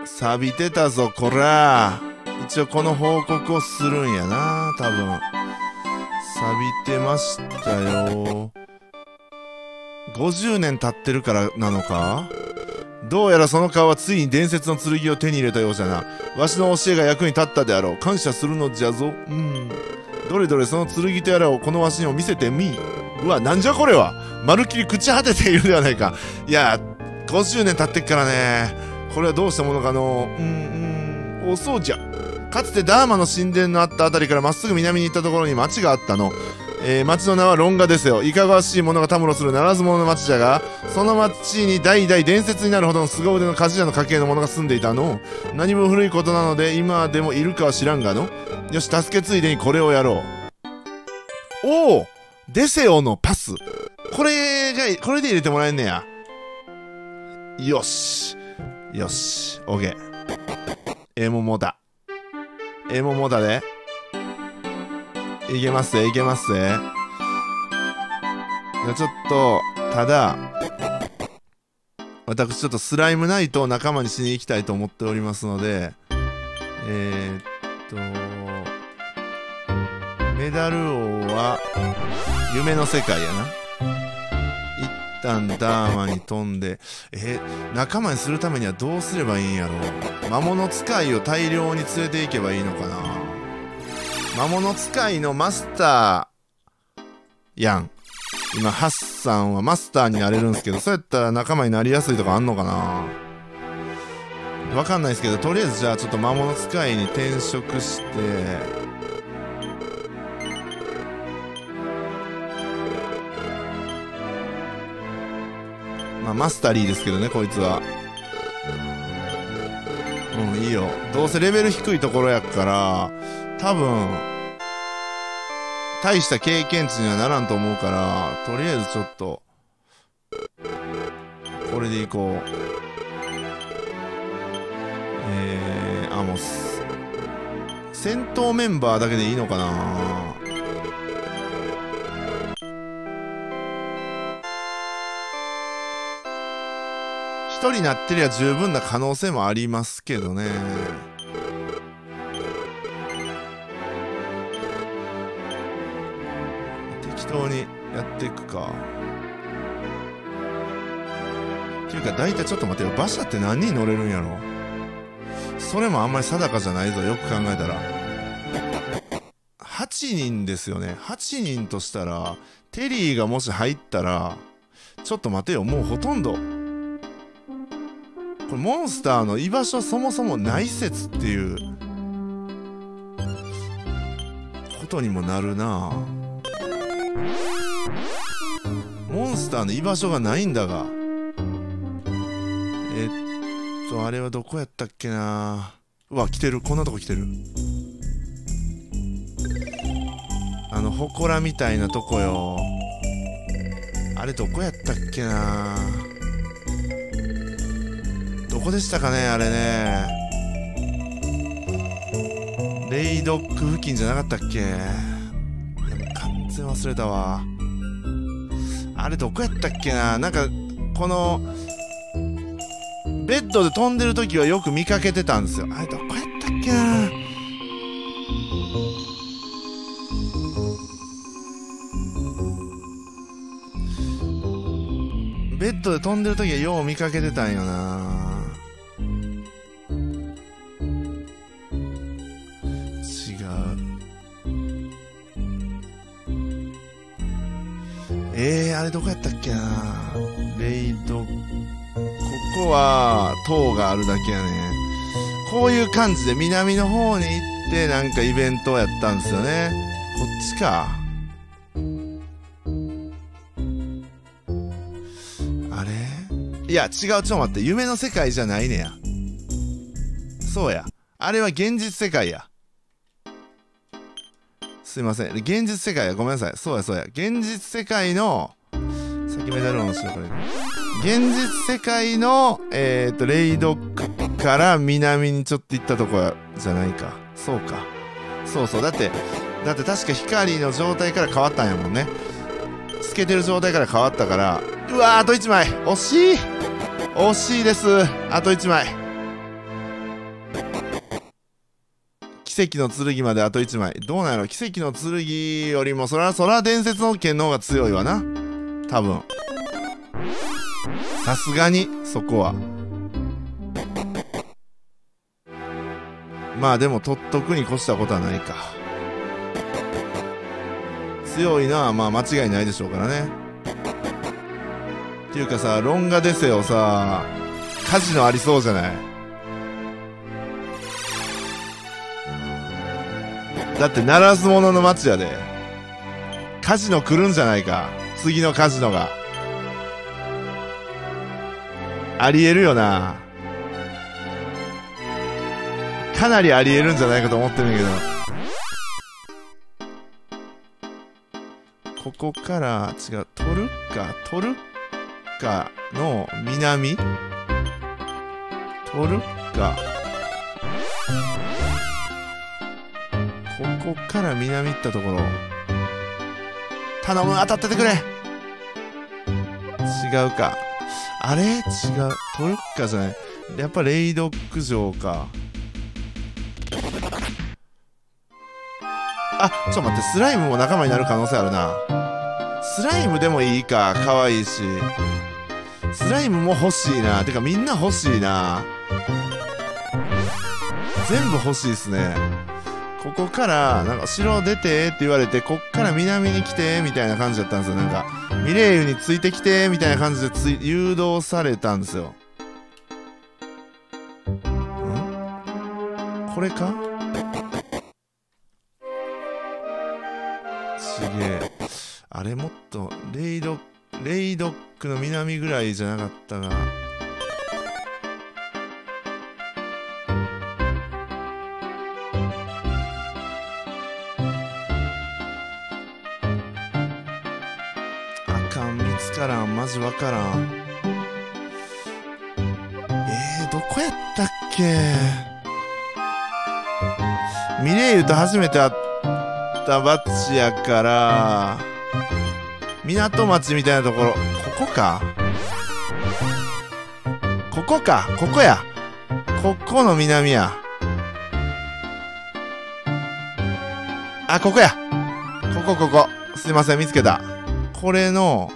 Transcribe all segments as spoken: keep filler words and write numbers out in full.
錆びてたぞこら。一応この報告をするんやな多分。錆びてましたよ。ごじゅうねん経ってるからなのか。どうやらその顔はついに伝説の剣を手に入れたようじゃな。わしの教えが役に立ったであろう。感謝するのじゃぞ。うん。どれどれその剣とやらをこのわしにも見せてみ。うわ、なんじゃこれは。まるっきり朽ち果てているではないか。いや、ごじゅうねん経ってっからね。これはどうしたものかの。うんうん。おそうじゃ。かつてダーマの神殿のあったあたりからまっすぐ南に行ったところに町があったの。えー、町の名はロンガですよ。いかがわしい者がたむろするならず者の町じゃが、その町に代々伝説になるほどの凄腕の鍛冶屋の家系の者が住んでいたの。何も古いことなので今でもいるかは知らんがの。よし、助けついでにこれをやろう。おお、デセオのパス。これが、これで入れてもらえんねや。よし。よし。オッケー。ええももだ。ええももだで。いけますぜ、いけますぜ。じゃちょっと、ただ、私ちょっとスライムナイトを仲間にしに行きたいと思っておりますので、えー、っと、メダル王は、夢の世界やな。一旦ダーマに飛んで、えー、仲間にするためにはどうすればいいんやろう。魔物使いを大量に連れて行けばいいのかな。魔物使いのマスターやん。今ハッサンはマスターになれるんですけど、そうやったら仲間になりやすいとかあんのかな。わかんないですけど、とりあえずじゃあちょっと魔物使いに転職して、まあマスタリーですけどね、こいつは。うん、いいよ。どうせレベル低いところやから、多分、大した経験値にはならんと思うから、とりあえずちょっと、これでいこう。えー、あ、もう、戦闘メンバーだけでいいのかな。一人なってりゃ十分な可能性もありますけどね。適当にやっていくか。っていうか大体ちょっと待ってよ、馬車って何人乗れるんやろ。それもあんまり定かじゃないぞ、よく考えたら。はちにんですよね。はちにんとしたらテリーがもし入ったら、ちょっと待てよ、もうほとんどこれモンスターの居場所そもそもない説っていうことにもなるな。モンスターの居場所がないんだが、えっとあれはどこやったっけな。うわ、来てる、こんなとこ来てる。あの祠みたいなとこよ。あれどこやったっけな。どこでしたかね、あれね。レイドック付近じゃなかったっけ。でも完全忘れたわ。あれどこやったっけな。なんかこのベッドで飛んでる時はよく見かけてたんですよ。あれどこやったっけな。ベッドで飛んでる時はよう見かけてたんよな。えー、あれどこやったっけな。レイド、ここは塔があるだけやね。こういう感じで南の方に行ってなんかイベントをやったんですよね。こっちか。あれ、いや違う、ちょっと待って、夢の世界じゃないねや。そうや、あれは現実世界や。すいません、現実世界や、ごめんなさい。そうやそうや、現実世界のさっきメダルを押してこれ現実世界のえっとレイドックから南にちょっと行ったとこじゃないか。そうか、そうそう、だってだって確か光の状態から変わったんやもんね。透けてる状態から変わったから。うわー、あといちまい、惜しい惜しいです。あといちまい。 奇跡の剣まであといちまい。どうなんやろ。奇跡の剣よりもそらそら伝説の剣の方が強いわな、多分。さすがにそこは。まあでも取っとくに越したことはないか。強いのはまあ間違いないでしょうからね。っていうかさ、ロンガデセオさ、カジノありそうじゃない？だってならず者の街やで。カジノ来るんじゃないか、次のカジノが。ありえるよな。かなりありえるんじゃないかと思ってるんだけど。ここから違う、トルッカトルッカの南、トルッカ、ここから南行ったところ。頼む、当たっててくれ。違うか、あれ違う、トルッカじゃない、やっぱレイドック城か。あ、ちょっと待って、スライムも仲間になる可能性あるな。スライムでもいいか、可愛いし。スライムも欲しいな。てかみんな欲しいな。全部欲しいっすね。ここからなんか城出てって言われて、こっから南に来てみたいな感じだったんですよ。なんかミレイユについてきてみたいな感じでつい誘導されたんですよ。ん？これか？ちげえ。あれもっとレイドレイドックの南ぐらいじゃなかったが。あかん、見つからん、マジわからん。えー、どこやったっけ。ミレイユと初めて会ったバッチやから港町みたいなところ。ここか、ここか、ここや、ここの南や。あ、ここや、ここここ、すいません、見つけた。これの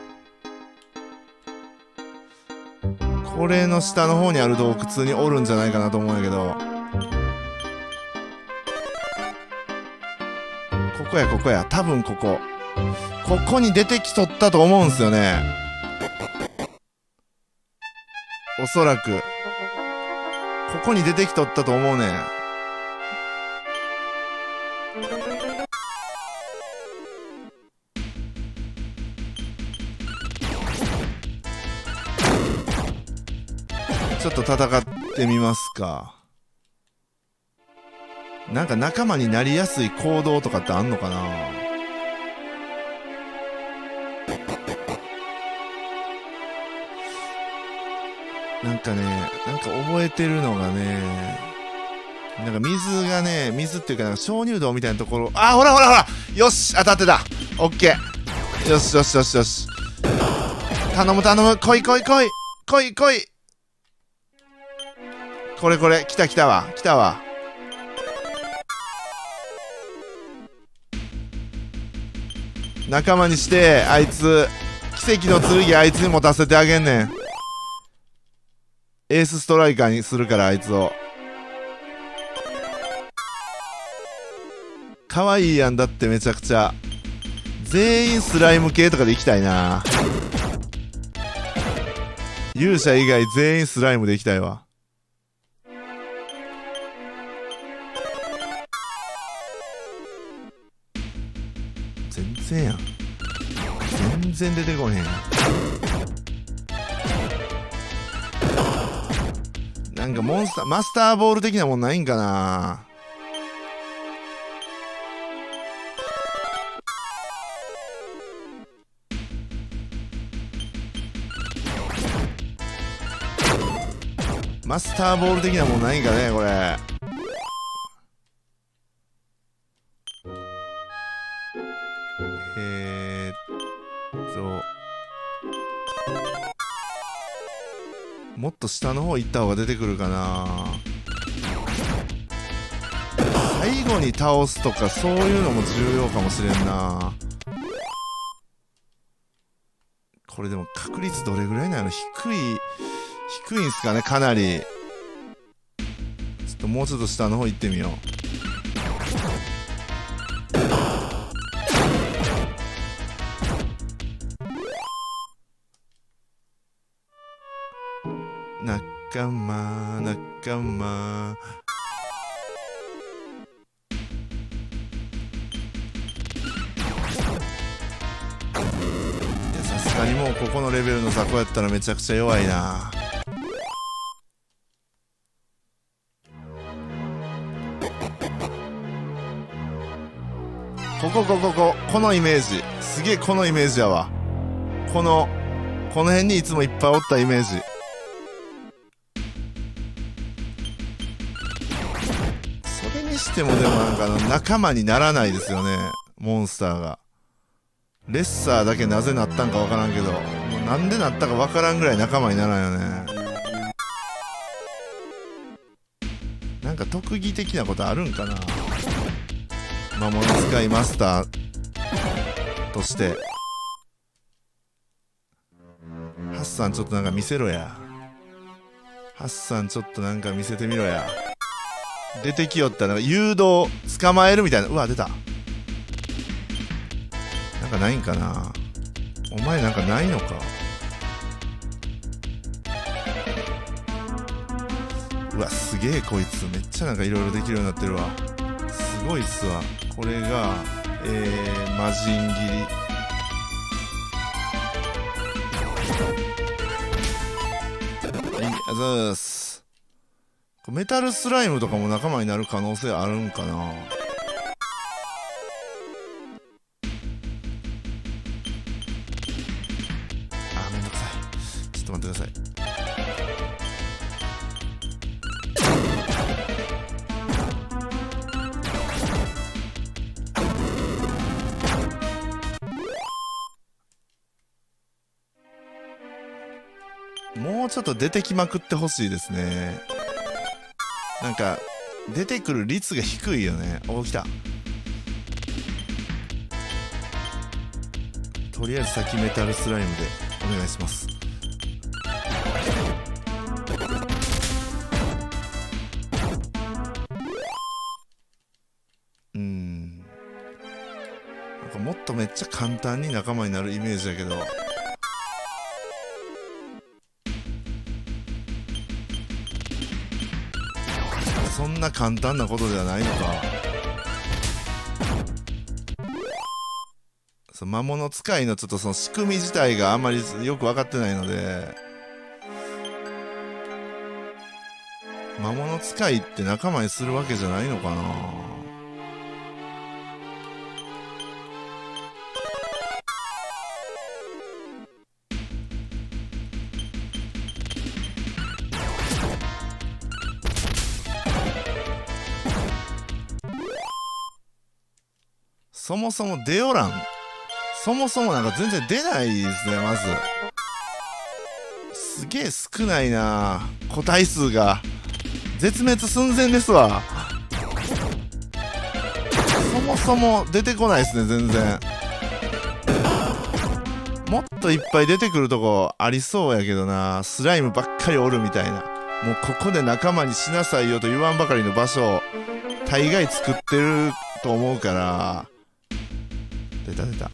これの下の方にある洞窟におるんじゃないかなと思うんやけど。ここや、ここや、多分ここここに出てきとったと思うんすよね、おそらく。ここに出てきとったと思うねん。ちょっと戦ってみますか。なんか仲間になりやすい行動とかってあんのかな。なんかね、なんか覚えてるのがね、なんか水がね、水っていうかなんか鍾乳洞みたいなところ。あ、ほらほらほら、よし、当たってた。オッケー。よしよしよしよし。頼む頼む、来い来い来い来い来い。これこれ、来た来たわ来たわ。仲間にしてあいつ、奇跡の剣あいつに持たせてあげんねん。エースストライカーにするから、あいつを。可愛いやん、だってめちゃくちゃ。全員スライム系とかで行きたいな。勇者以外全員スライムで行きたいわ。全然やん、全然出てこへんやん。なんかモンスターマスターボール的なもんないんかな。マスターボール的なもんないんかね、これ。えー、っともっと下の方行った方が出てくるかな。 最後に倒すとかそういうのも重要かもしれんな。これでも確率どれぐらいなの？低い低いんすかね、かなり。ちょっともうちょっと下の方行ってみよう。仲間仲間、さすがにもうここのレベルの雑魚やったらめちゃくちゃ弱いな。ここここここのイメージすげえ、このイメージやわ。このこの辺にいつもいっぱいおったイメージ。それにしてもでもなんかあの仲間にならないですよね、モンスターが。レッサーだけなぜなったんかわからんけど、もうなんでなったかわからんぐらい仲間にならんよね。なんか特技的なことあるんかな、魔物使いマスターとして。ハッサンちょっとなんか見せろや。ハッサンちょっとなんか見せてみろや。出てきよったら誘導捕まえるみたいな。うわ出た。なんかないんかな。お前なんかないのか。うわすげえこいつめっちゃなんかいろいろできるようになってるわ。すごいっすわ。これがえー、魔人斬り。あざーす。メタルスライムとかも仲間になる可能性あるんかな。あーめんどくさい。ちょっと待ってください。もうちょっと出てきまくってほしいですね。なんか出てくる率が低いよね。お、来た。とりあえず先メタルスライムでお願いします。うーん、なんかもっとめっちゃ簡単に仲間になるイメージだけど。そんな簡単なことではないのか。その魔物使いのちょっとその仕組み自体があんまりよく分かってないので、魔物使いって仲間にするわけじゃないのかな。そもそも出よらん。そもそもなんか全然出ないですね。まずすげえ少ないな、個体数が。絶滅寸前ですわ。そもそも出てこないですね、全然。もっといっぱい出てくるとこありそうやけどな。スライムばっかりおるみたいな。もうここで仲間にしなさいよと言わんばかりの場所を大概作ってると思うから。出た出た。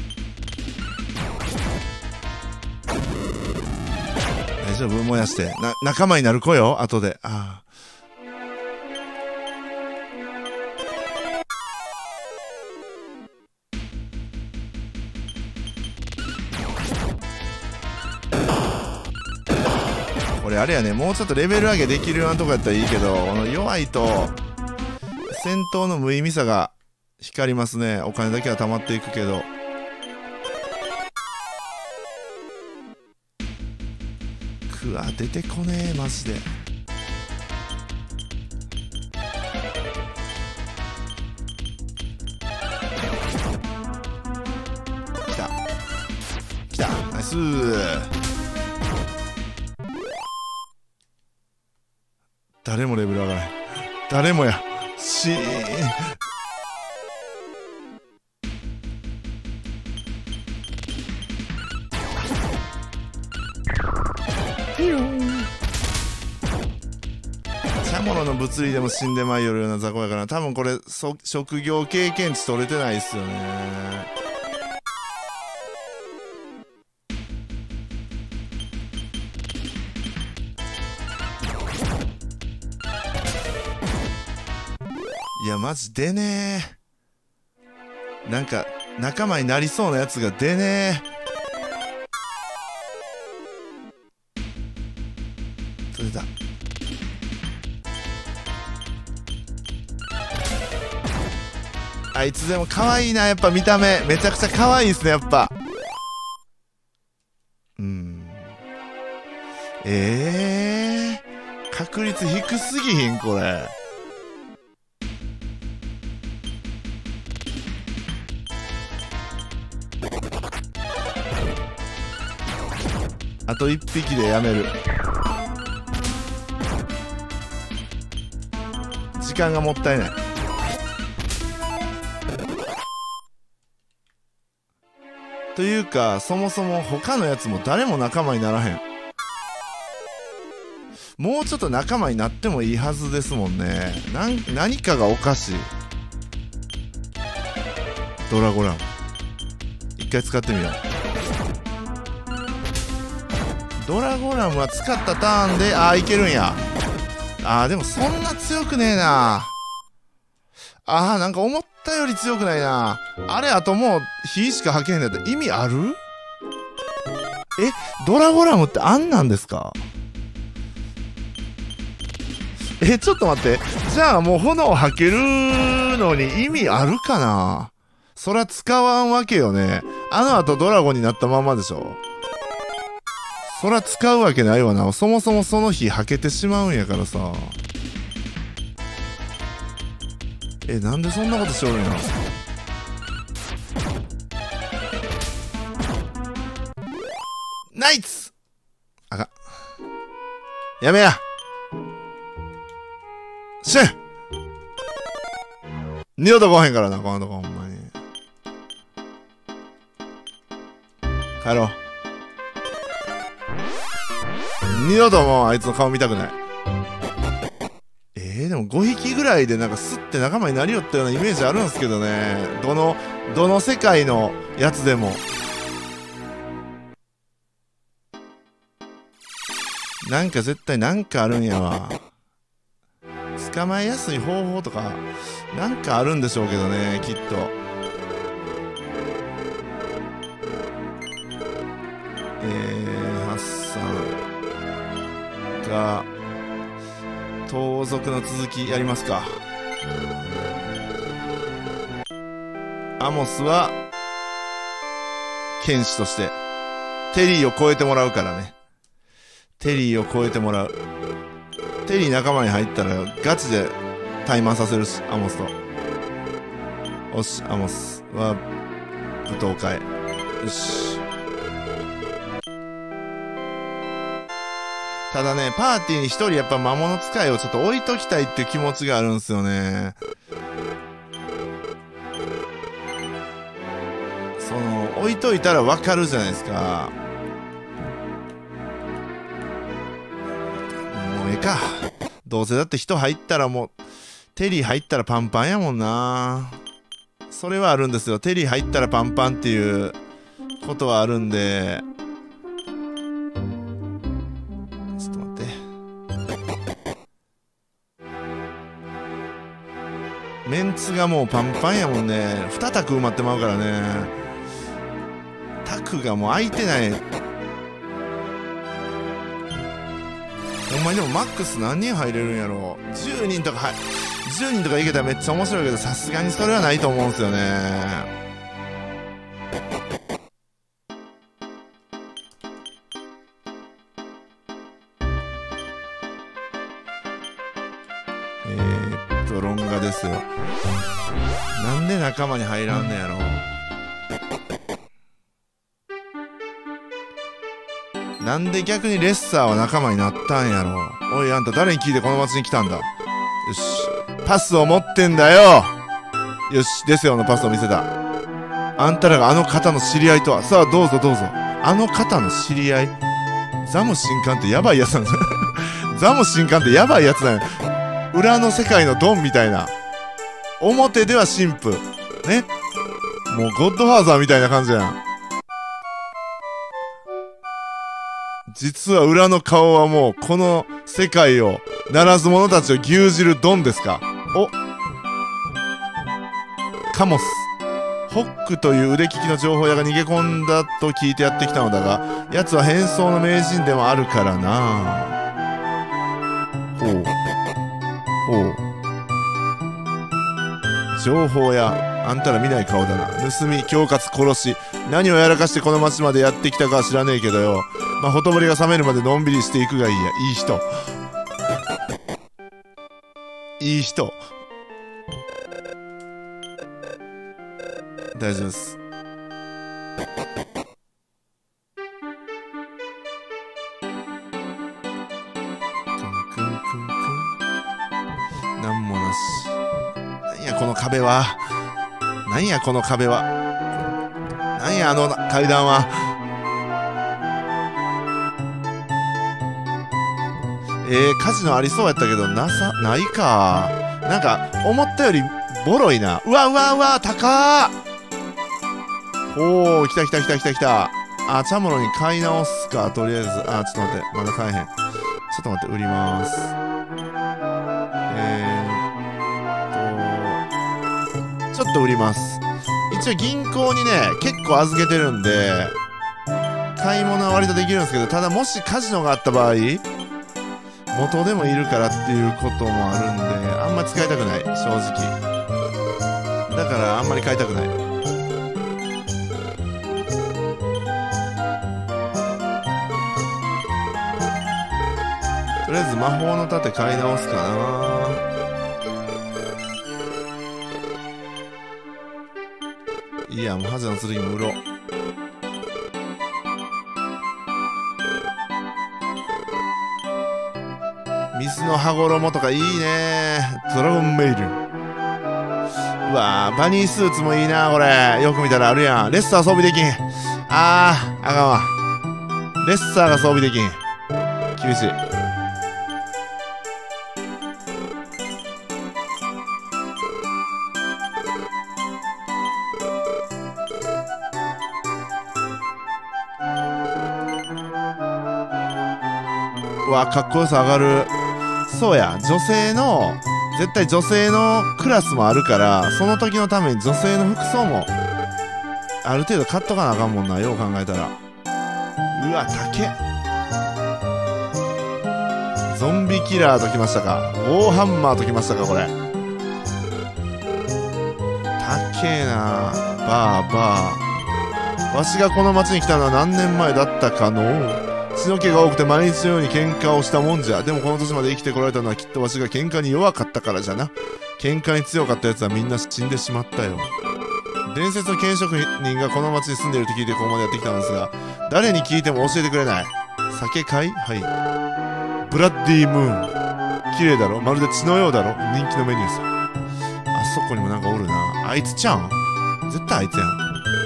大丈夫、燃やしてな、仲間になる子よ後で。ああ、これあれやね、もうちょっとレベル上げできるようなとこやったらいいけど、この弱いと戦闘の無意味さが光りますね。お金だけは溜まっていくけど。くわ、出てこねえマジで。来た来た、ナイスー。誰もレベル上がらない。誰もや。 シーン。チャモロの物理でも死んでまいよるような雑魚やから、多分これそ職業経験値取れてないっすよね。いやマジでねー。なんか仲間になりそうなやつが出ねー。取れた。あいつでも可愛いな。やっぱ見た目めちゃくちゃ可愛いですね。やっぱうんええー、確率低すぎひんこれ。あと一匹でやめる。時間がもったいない。というかそもそも他のやつも誰も仲間にならへん。もうちょっと仲間になってもいいはずですもんね。なん何かがおかしい。ドラゴラム一回使ってみよう。ドラゴラムは使ったターンで、ああいけるんや。あーでもそんな強くねえな。あーなんか思ったより強くないな。あれあともう火しか吐けへんのやったら意味ある？えドラゴラムってあんなんですか？えちょっと待って。じゃあもう炎吐けるのに意味あるかな。そら使わんわけよね。あの後ドラゴンになったままでしょ。そら使うわけないわな。そもそもその日はけてしまうんやからさ。えなんでそんなことしおるんやろ。ナイツあかんやめやシュッ二度と来へんからなこのとこほんまに。帰ろう。二度ともうあいつの顔見たくない。えー、でもごひきぐらいでなんかスッて仲間になりよったようなイメージあるんですけどね。どのどの世界のやつでもなんか絶対なんかあるんやわ。捕まえやすい方法とかなんかあるんでしょうけどねきっと。えー、ハッサンが盗賊の続きやりますか。アモスは剣士としてテリーを超えてもらうからね。テリーを超えてもらう。テリー仲間に入ったらガチで怠慢させるし、アモスと。よし、アモスは舞踏会。よし。ただね、パーティーに一人やっぱ魔物使いをちょっと置いときたいっていう気持ちがあるんですよね。その、置いといたらわかるじゃないですか。もうええか。どうせだって人入ったらもう、テリー入ったらパンパンやもんな。それはあるんですよ。テリー入ったらパンパンっていうことはあるんで。ちょっと待って。メンツがもうパンパンやもんね。に択埋まってまうからね。択がもう空いてない。ほんまにでもマックス何人入れるんやろ。じゅうにんとかはいじゅうにんとかいけたらめっちゃ面白いけど、さすがにそれはないと思うんすよね。えーっとロンガですよ。なんで仲間に入らんねやろ。なんで逆にレッサーは仲間になったんやろ。おいあんた誰に聞いてこの町に来たんだ。よしパスを持ってんだよ。よし、デセオのパスを見せた。あんたらがあの方の知り合いとは。さあ、どうぞどうぞ。あの方の知り合い。ザム神官ってやばいやつなんだ。ザム神官ってやばいやつなんや。裏の世界のドンみたいな。表では神父。ね。もうゴッドファーザーみたいな感じやん。実は裏の顔はもうこの世界をならず者たちを牛耳るドンですか。おカモス。ホックという腕利きの情報屋が逃げ込んだと聞いてやってきたのだが、奴は変装の名人でもあるからな。ほうほう。情報屋。あんたら見ない顔だな。盗み、恐喝、殺し。何をやらかしてこの町までやってきたかは知らねえけどよ。まあ、ほとぼりが冷めるまでのんびりしていくがいいや。いい人。いい人。大丈夫です。くんくんくんくん。なんもなし。なんやこの壁は。なんやこの壁は。なんやあの階段は。えー、カジノありそうやったけど、なさ、ないか。なんか、思ったよりボロいな。うわうわうわ、高ー。おー、来た来た来た来た来た。あ、チャモロに買い直すか、とりあえず。あ、ちょっと待って、まだ買えへん。ちょっと待って、売りまーす。えーっと、ちょっと売ります。一応銀行にね、結構預けてるんで、買い物は割とできるんですけど、ただもしカジノがあった場合、元でもいるからっていうこともあるんで、あんま使いたくない、正直。だからあんまり買いたくない。とりあえず魔法の盾買い直すかな。いいや、もうハゼの剣も売ろう。水の羽衣とかいいね。ドラゴンメイル。うわー、バニースーツもいいな、これ。よく見たらあるやん。レッサー装備できん。あー、あかんわ。レッサーが装備できん。厳しい。うわ、かっこよさ上がる。そうや、女性の、絶対女性のクラスもあるから、その時のために女性の服装も、ある程度買っとかなあかんもんな、よう考えたら。うわ、竹。ゾンビキラーときましたか。ウォーハンマーときましたか、これ。高えな。バーバー。わしがこの町に来たのは何年前だったかの。血の気が多くて毎日のように喧嘩をしたもんじゃ。でもこの年まで生きてこられたのはきっとわしが喧嘩に弱かったからじゃな。喧嘩に強かった奴はみんな死んでしまったよ。伝説の剣職人がこの町に住んでいると聞いてここまでやってきたのですが、誰に聞いても教えてくれない。酒かい？はい。ブラッディームーン。綺麗だろ？まるで血のようだろ？人気のメニューさ。あそこにもなんかおるな。あいつちゃうん？絶対あいつやん。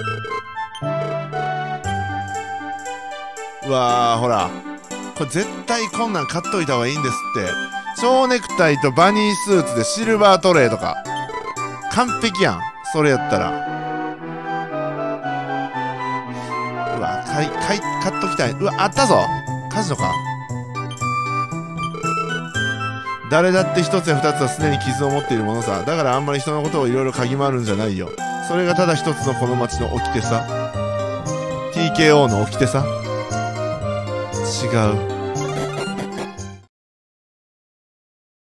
うわー、ほら。これ絶対こんなん買っといた方がいいんですって。蝶ネクタイとバニースーツでシルバートレイとか。完璧やん。それやったら。うわ、買い、買い、買っときたい。うわ、あったぞ。カジノか。誰だって一つや二つはすでに傷を持っているものさ。だからあんまり人のことをいろいろ嗅ぎ回るんじゃないよ。それがただ一つのこの街の掟さ。ティーケーオー の掟さ。違う。